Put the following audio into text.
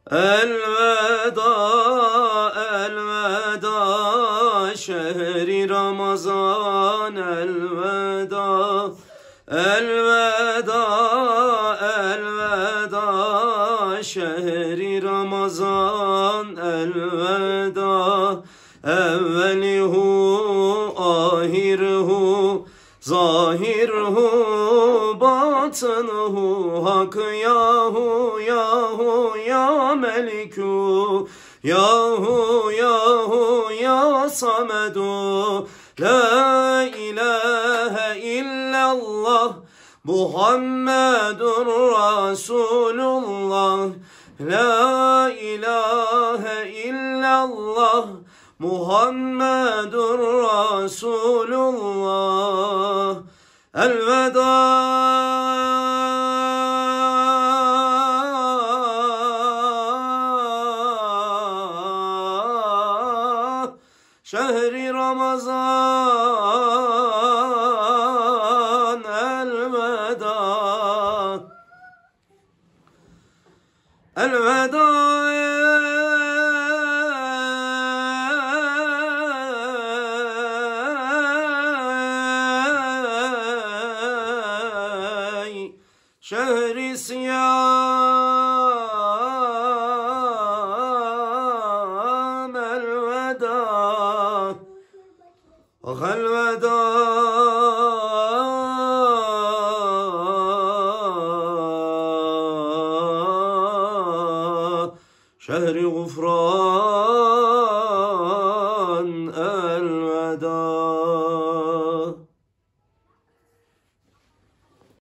Elveda, elveda, şehri Ramazan, elveda. Elveda, elveda, şehri Ramazan, elveda. Evvelihu, ahirhu, zahirhu, batınuhu, hak yahu, yahu, ya meliku, yahu, yahu, ya samedu. La ilahe illallah Muhammedun Resulullah. La ilahe illallah Muhammedun Resulullah. Elveda. Şehri Ramazan, elveda. Elveda. Şehri siyam, elveda. Elveda. Şehri gufran.